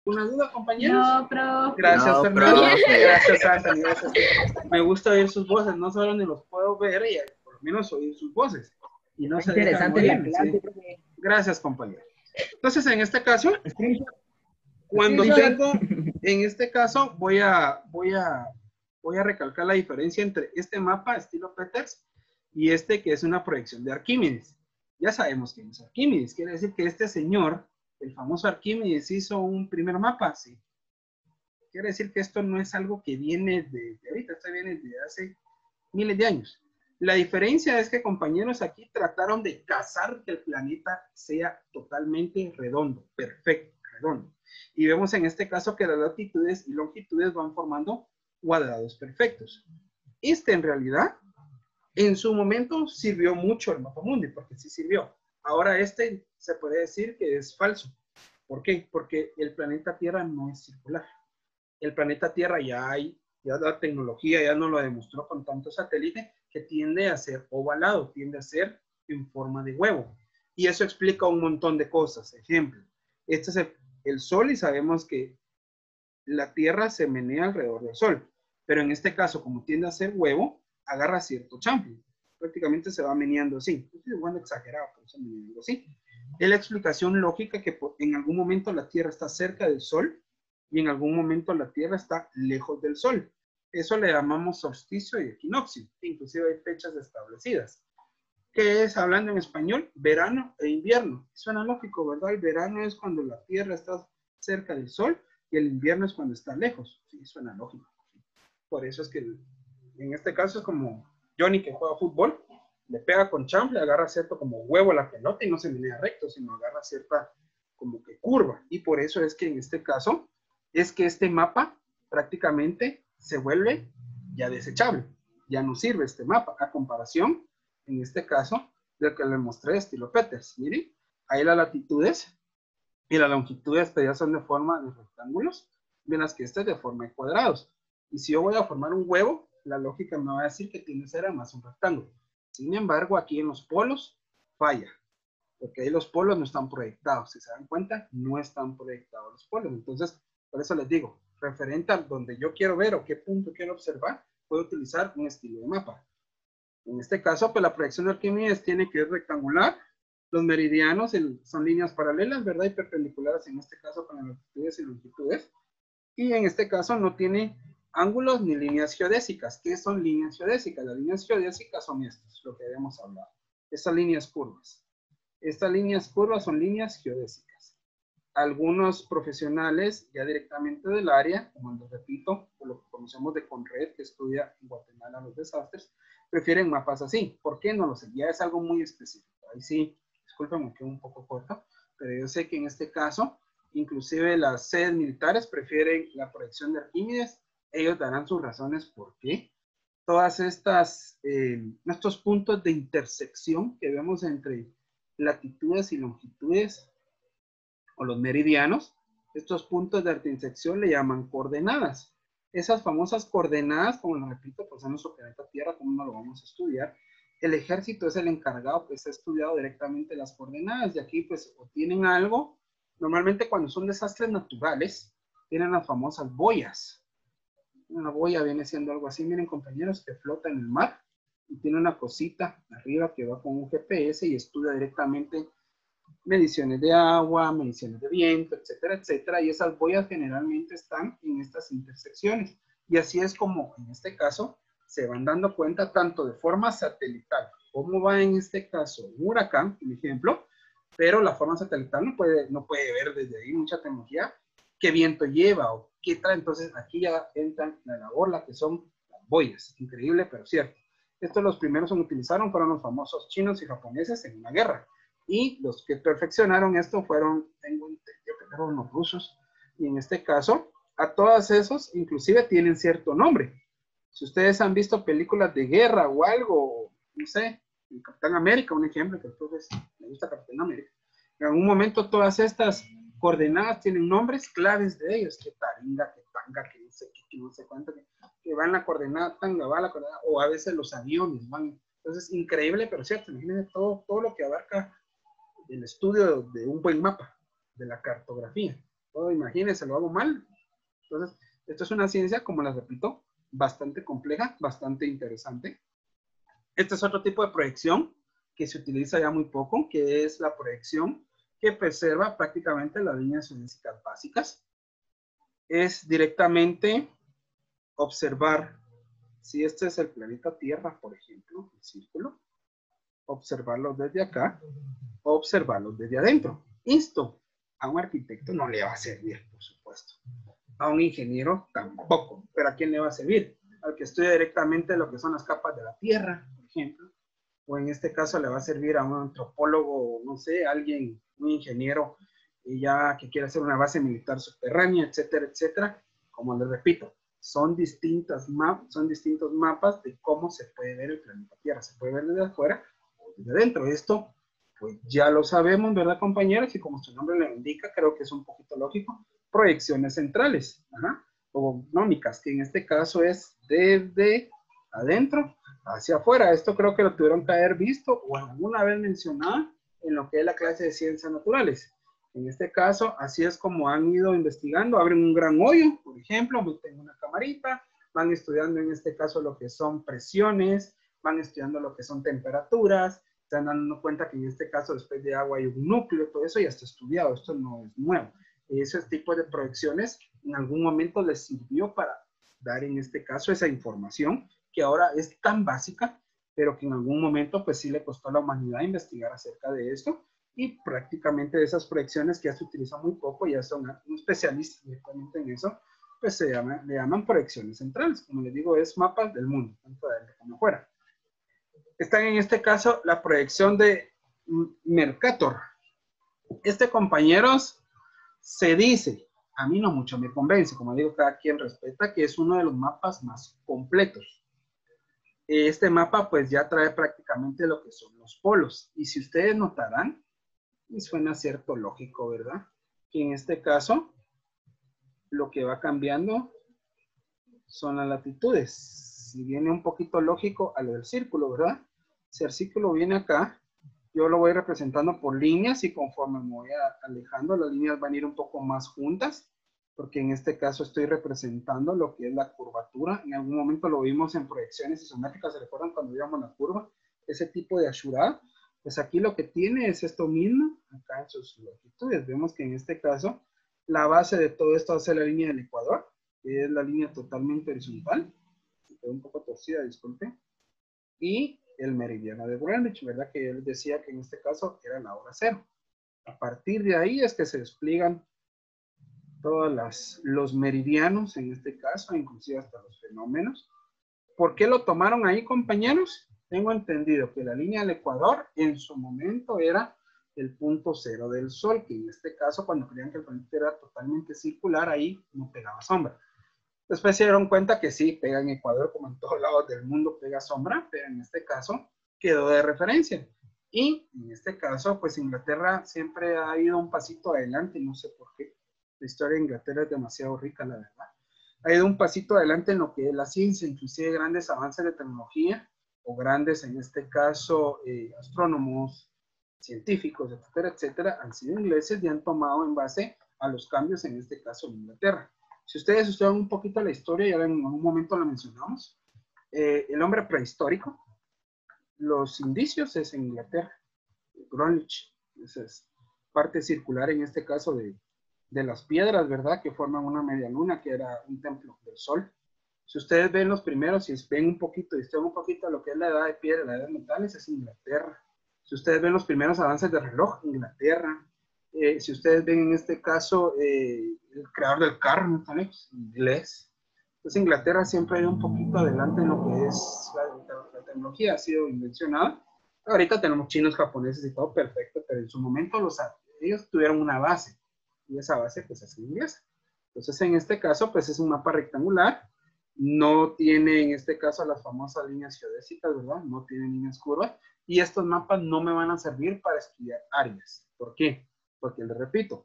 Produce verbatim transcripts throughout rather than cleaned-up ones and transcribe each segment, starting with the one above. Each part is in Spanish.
¿Una duda, compañeros? No, profe. Gracias, No, Fernando. profe. Gracias, Anthony. Gracias. Me gusta oír sus voces, no solo ni los puedo ver, y por lo menos oír sus voces. Y no se dejan Interesante la oír. clase, ¿Sí? profe. Gracias, compañero. Entonces, en este caso, Screenshot. cuando Screenshot. tengo, en este caso, voy a, voy a, voy a recalcar la diferencia entre este mapa estilo Peters y este que es una proyección de Arquímedes. Ya sabemos quién es Arquímedes. Quiere decir que este señor, el famoso Arquímedes, hizo un primer mapa, sí. Quiere decir que esto no es algo que viene de, de ahorita, esto viene de hace miles de años. La diferencia es que, compañeros, aquí trataron de cazar que el planeta sea totalmente redondo, perfecto, redondo. Y vemos en este caso que las latitudes y longitudes van formando cuadrados perfectos. Este, en realidad, en su momento sirvió mucho el mapa mundi, porque sí sirvió. Ahora este se puede decir que es falso. ¿Por qué? Porque el planeta Tierra no es circular. El planeta Tierra ya hay, ya la tecnología ya nos lo demostró con tantos satélites, que tiende a ser ovalado, tiende a ser en forma de huevo. Y eso explica un montón de cosas. Ejemplo, este es el, el Sol y sabemos que la Tierra se menea alrededor del Sol. Pero en este caso, como tiende a ser huevo, agarra cierto champion. Prácticamente se va meneando así. Estoy jugando exagerado, pero se meneando así. Es la explicación lógica que en algún momento la Tierra está cerca del Sol y en algún momento la Tierra está lejos del Sol. Eso le llamamos solsticio y equinoccio. Inclusive hay fechas establecidas. ¿Qué es, hablando en español? Verano e invierno. Suena lógico, ¿verdad? El verano es cuando la Tierra está cerca del Sol y el invierno es cuando está lejos. Sí, suena lógico. Por eso es que en este caso es como Johnny que juega fútbol, le pega con champ, le agarra cierto como huevo a la pelota y no se menea recto, sino agarra cierta como que curva. Y por eso es que en este caso es que este mapa prácticamente se vuelve ya desechable. Ya no sirve este mapa a comparación, en este caso, del que le mostré estilo Peters. Miren, ahí las latitudes y las longitudes ya son de forma de rectángulos, mientras que este es de forma de cuadrados. Y si yo voy a formar un huevo, la lógica me va a decir que tiene que ser además un rectángulo. Sin embargo, aquí en los polos falla, porque ahí los polos no están proyectados. Si se dan cuenta, no están proyectados los polos. Entonces, por eso les digo, referente a donde yo quiero ver o qué punto quiero observar, puedo utilizar un estilo de mapa. En este caso, pues la proyección de Arquímedes tiene que ser rectangular. Los meridianos el, son líneas paralelas, ¿verdad? Y perpendiculares, en este caso, con las latitudes y longitudes. Y en este caso no tiene ángulos ni líneas geodésicas. ¿Qué son líneas geodésicas? Las líneas geodésicas son estas, lo que habíamos hablado. Estas líneas curvas. Estas líneas curvas son líneas geodésicas. Algunos profesionales ya directamente del área, como lo repito, o lo que conocemos de Conred, que estudia en Guatemala los desastres, prefieren mapas así. ¿Por qué? No lo sé. Ya es algo muy específico. Ahí sí, disculpen, me quedo un poco corto, pero yo sé que en este caso, inclusive las sedes militares prefieren la proyección de Arquímedes. Ellos darán sus razones por qué. Todas estas, eh, estos puntos de intersección que vemos entre latitudes y longitudes, o los meridianos, estos puntos de intersección le llaman coordenadas. Esas famosas coordenadas, como lo repito, pues en nuestro planeta Tierra, como no lo vamos a estudiar, el ejército es el encargado, pues ha estudiado directamente las coordenadas, y aquí pues obtienen algo, normalmente cuando son desastres naturales, tienen las famosas boyas. Una boya viene siendo algo así, miren compañeros, que flota en el mar, y tiene una cosita arriba que va con un G P S y estudia directamente mediciones de agua, mediciones de viento, etcétera, etcétera, y esas boyas generalmente están en estas intersecciones, y así es como en este caso se van dando cuenta tanto de forma satelital, como va en este caso un huracán, un ejemplo, pero la forma satelital no puede, no puede ver desde ahí mucha tecnología, qué viento lleva o qué trae. Entonces aquí ya entran la labor, la que son las boyas, increíble pero cierto. Estos los primeros que utilizaron fueron los famosos chinos y japoneses en una guerra, y los que perfeccionaron esto fueron, tengo entendido que fueron los rusos, y en este caso, a todos esos, inclusive tienen cierto nombre. Si ustedes han visto películas de guerra o algo, no sé, Capitán América, un ejemplo, que entonces me gusta Capitán América, en algún momento todas estas coordenadas tienen nombres claves de ellos, que taringa, que tanga, que no sé qué, que no sé cuánto, que, que va en la coordenada tanga, va a la coordenada, o a veces los aviones van. Entonces, increíble, pero cierto, imagínense todo, todo lo que abarca el estudio de un buen mapa, de la cartografía. Oh, imagínense, lo hago mal. Entonces, esto es una ciencia, como les repito, bastante compleja, bastante interesante. Este es otro tipo de proyección que se utiliza ya muy poco, que es la proyección que preserva prácticamente las líneas geodésicas básicas. Es directamente observar, si este es el planeta Tierra, por ejemplo, el círculo, observarlo desde acá, observarlo desde adentro. Esto a un arquitecto no le va a servir, por supuesto. A un ingeniero tampoco. ¿Pero a quién le va a servir? Al que estudia directamente lo que son las capas de la Tierra, por ejemplo. O en este caso le va a servir a un antropólogo, no sé, alguien, un ingeniero, y ya que quiere hacer una base militar subterránea, etcétera, etcétera. Como les repito, son, distintas map son distintos mapas de cómo se puede ver el planeta Tierra. Se puede ver desde afuera o desde adentro. Esto, pues ya lo sabemos, ¿verdad, compañeros? Y como su nombre le indica, creo que es un poquito lógico. Proyecciones centrales, ajá, o gnómicas, que en este caso es desde adentro hacia afuera. Esto creo que lo tuvieron que haber visto o alguna vez mencionado en lo que es la clase de ciencias naturales. En este caso, así es como han ido investigando. Abren un gran hoyo, por ejemplo, meten una camarita, van estudiando en este caso lo que son presiones, van estudiando lo que son temperaturas, se dan dando cuenta que en este caso después de agua hay un núcleo, todo eso ya está estudiado, esto no es nuevo. Ese tipo de proyecciones en algún momento les sirvió para dar en este caso esa información que ahora es tan básica, pero que en algún momento pues sí le costó a la humanidad investigar acerca de esto, y prácticamente de esas proyecciones que ya se utilizan muy poco, ya son un especialista directamente en eso, pues se llama, le llaman proyecciones centrales. Como les digo, es mapas del mundo, tanto de adentro como afuera. Están en este caso la proyección de Mercator. Este, compañeros, se dice, a mí no mucho me convence, como digo, cada quien respeta, que es uno de los mapas más completos. Este mapa pues ya trae prácticamente lo que son los polos, y si ustedes notarán, y suena cierto lógico, ¿verdad? Que en este caso, lo que va cambiando son las latitudes. Si viene un poquito lógico a lo del círculo, ¿verdad? Si el círculo viene acá, yo lo voy representando por líneas, y conforme me voy alejando, las líneas van a ir un poco más juntas, porque en este caso estoy representando lo que es la curvatura. En algún momento lo vimos en proyecciones isométricas, ¿se recuerdan cuando vimos la curva? Ese tipo de ashura. Pues aquí lo que tiene es esto mismo, acá en sus longitudes. Vemos que en este caso, la base de todo esto va a ser la línea del ecuador, que es la línea totalmente horizontal. Quedó un poco torcida, disculpe. Y el meridiano de Greenwich, ¿verdad? Que yo les decía que en este caso era la hora cero. A partir de ahí es que se despliegan todos las, los meridianos, en este caso, inclusive hasta los fenómenos. ¿Por qué lo tomaron ahí, compañeros? Tengo entendido que la línea del Ecuador en su momento era el punto cero del Sol, que en este caso, cuando creían que el planeta era totalmente circular, ahí no pegaba sombra. Después se dieron cuenta que sí, pega en Ecuador, como en todos lados del mundo pega sombra, pero en este caso quedó de referencia. Y en este caso, pues Inglaterra siempre ha ido un pasito adelante, no sé por qué. La historia de Inglaterra es demasiado rica, la verdad. Ha ido un pasito adelante en lo que es la ciencia, inclusive grandes avances de tecnología, o grandes, en este caso, eh, astrónomos, científicos, etcétera, etcétera, han sido ingleses y han tomado en base a los cambios, en este caso en Inglaterra. Si ustedes estudian un poquito la historia, ya en algún momento la mencionamos, eh, el hombre prehistórico, los indicios es en Inglaterra, Greenwich, esa es parte circular en este caso de, de las piedras, ¿verdad? Que forman una media luna, que era un templo del sol. Si ustedes ven los primeros, si ven un poquito, y estudian un poquito lo que es la edad de piedra, la edad de metales, es Inglaterra. Si ustedes ven los primeros avances de reloj, Inglaterra. Eh, si ustedes ven en este caso, eh, el creador del carro, ¿no? Inglés. Entonces Inglaterra siempre ha ido un poquito adelante en lo que es la, la tecnología, ha sido invencionada. Ahorita tenemos chinos, japoneses y todo perfecto, pero en su momento los, ellos tuvieron una base, y esa base pues es inglesa. Entonces en este caso pues es un mapa rectangular, no tiene en este caso las famosas líneas geodésicas, ¿verdad? No tiene líneas curvas, y estos mapas no me van a servir para estudiar áreas. ¿Por qué? Porque les repito,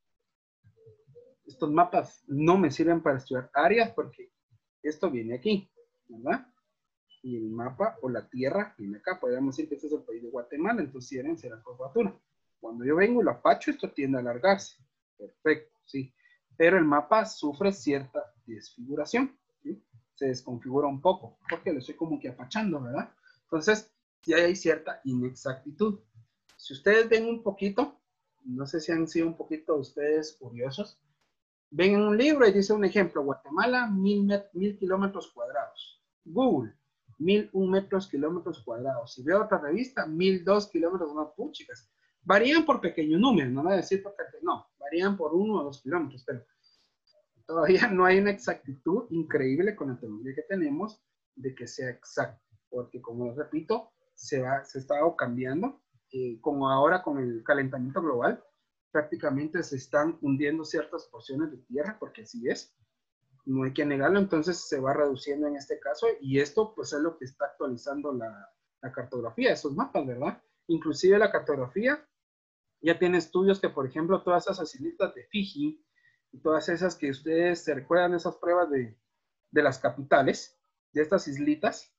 estos mapas no me sirven para estudiar áreas porque esto viene aquí, ¿verdad? Y el mapa o la tierra viene acá. Podríamos decir que este es el país de Guatemala, entonces si eran será curvatura. Cuando yo vengo y lo apacho, esto tiende a alargarse. Perfecto. sí, pero el mapa sufre cierta desfiguración, ¿sí? Se desconfigura un poco, porque lo estoy como que apachando, ¿verdad? Entonces, sí hay cierta inexactitud. Si ustedes ven un poquito, no sé si han sido un poquito ustedes curiosos, ven en un libro y dice un ejemplo, Guatemala, mil, mil kilómetros cuadrados. Google, mil un metros kilómetros cuadrados. Si veo otra revista, mil dos kilómetros, no, puchicas. Varían por pequeño número, no voy a decir porque no, varían por uno o dos kilómetros, pero todavía no hay una exactitud increíble con la tecnología que tenemos de que sea exacto, porque como les repito, se, va, se está cambiando, eh, como ahora con el calentamiento global, prácticamente se están hundiendo ciertas porciones de tierra, porque así es, no hay que negarlo, entonces se va reduciendo en este caso, y esto pues es lo que está actualizando la, la cartografía, esos mapas, ¿verdad? Inclusive la cartografía ya tiene estudios que, por ejemplo, todas esas islitas de Fiji, y todas esas que ustedes se recuerdan, esas pruebas de, de las capitales, de estas islitas,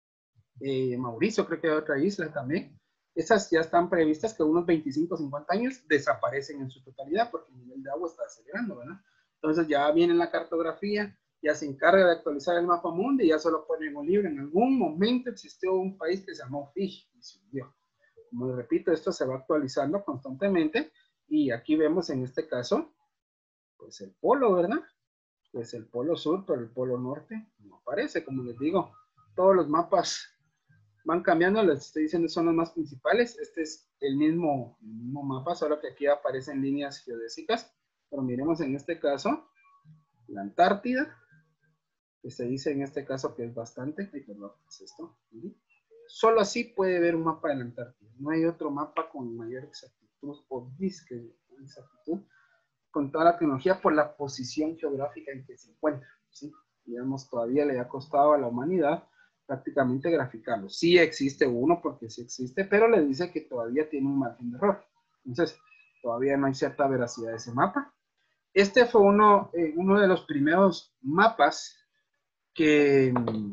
eh, Mauricio creo que hay otra isla también, esas ya están previstas que unos veinticinco, cincuenta años desaparecen en su totalidad porque el nivel de agua está acelerando, ¿verdad? Entonces ya viene la cartografía, ya se encarga de actualizar el mapa mundi y ya solo ponen un libro. En algún momento existió un país que se llamó Fiji y se hundió. Como les repito, esto se va actualizando constantemente y aquí vemos en este caso pues el polo, ¿verdad? Pues el polo sur, pero el polo norte no aparece, como les digo. Todos los mapas van cambiando, les estoy diciendo son los más principales. Este es el mismo, el mismo mapa, solo que aquí aparecen líneas geodésicas. Pero miremos en este caso, la Antártida, que se dice en este caso que es bastante. Ay, perdón, ¿qué es esto? Solo así puede ver un mapa de la Antártida. No hay otro mapa con mayor exactitud o disque exactitud con toda la tecnología por la posición geográfica en que se encuentra, ¿sí? Digamos, todavía le ha costado a la humanidad prácticamente graficarlo. Sí existe uno, porque sí existe, pero le dice que todavía tiene un margen de error. Entonces, todavía no hay cierta veracidad de ese mapa. Este fue uno, eh, uno de los primeros mapas que,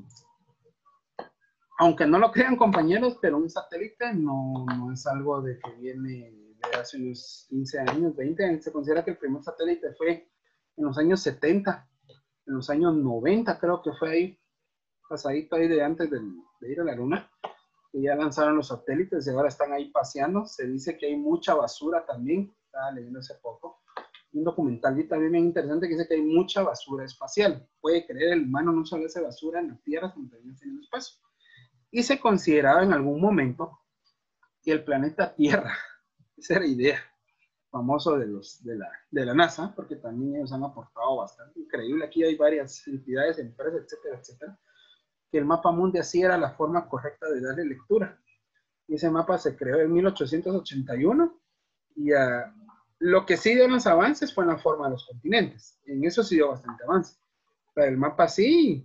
aunque no lo crean compañeros, pero un satélite no, no es algo de que viene de hace unos quince años, veinte años. Se considera que el primer satélite fue en los años setenta, en los años noventa creo que fue ahí, pasadito ahí de antes de, de ir a la luna, que ya lanzaron los satélites y ahora están ahí paseando. Se dice que hay mucha basura también, estaba leyendo hace poco, un documental y también bien interesante que dice que hay mucha basura espacial. Puede creer, el humano no solo hace basura en la Tierra, sino también en el espacio. Y se consideraba en algún momento que el planeta Tierra, esa era la idea, famoso de, los, de, la, de la NASA, porque también ellos han aportado bastante, increíble, aquí hay varias entidades, empresas, etcétera, etcétera, que el mapa mundi así era la forma correcta de darle lectura. Y ese mapa se creó en mil ochocientos ochenta y uno, y uh, lo que sí dio los avances fue en la forma de los continentes, en eso sí dio bastante avance, pero el mapa sí,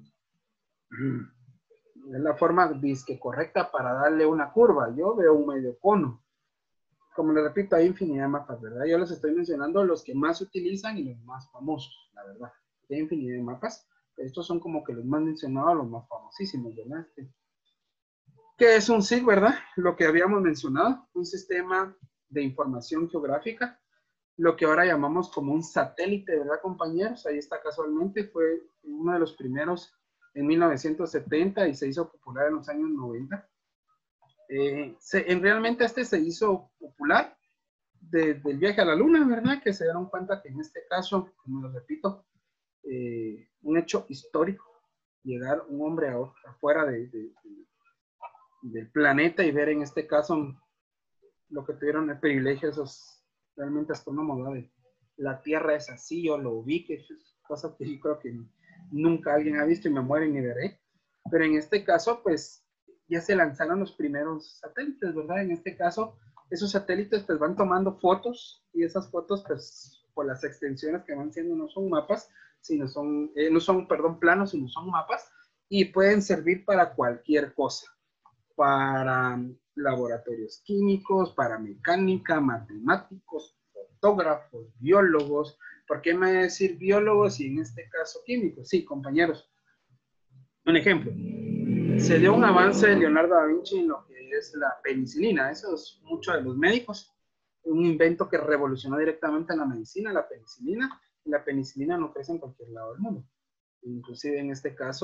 es la forma disque correcta para darle una curva. Yo veo un medio cono. Como les repito, hay infinidad de mapas, ¿verdad? Yo les estoy mencionando los que más se utilizan y los más famosos, la verdad. Hay infinidad de mapas. Estos son como que los más mencionados, los más famosísimos, ¿verdad? ¿Qué es un S I G, verdad? Lo que habíamos mencionado, un sistema de información geográfica, lo que ahora llamamos como un satélite, ¿verdad, compañeros? Ahí está casualmente, fue uno de los primeros en mil novecientos setenta y se hizo popular en los años noventa. Eh, se, en, realmente este se hizo popular desde el viaje a la luna, ¿verdad? Que se dieron cuenta que en este caso, como lo repito, eh, un hecho histórico, llegar un hombre a, afuera de, de, de, del planeta y ver en este caso lo que tuvieron el privilegio esos realmente astrónomos, ¿verdad? De, la Tierra es así, yo lo vi, que es cosas que yo creo que nunca alguien ha visto y me muero y ni veré. Pero en este caso, pues, ya se lanzaron los primeros satélites, ¿verdad? En este caso, esos satélites pues van tomando fotos y esas fotos pues por las extensiones que van siendo no son mapas, sino son, eh, no son, perdón, planos, sino son mapas y pueden servir para cualquier cosa, para laboratorios químicos, para mecánica, matemáticos, fotógrafos, biólogos. ¿Por qué me voy a decir biólogos y en este caso químicos? Sí, compañeros. Un ejemplo. Se dio un avance de Leonardo da Vinci en lo que es la penicilina. Eso es mucho de los médicos. un invento que revolucionó directamente en la medicina, la penicilina, y la penicilina no crece en cualquier lado del mundo. Inclusive en este caso,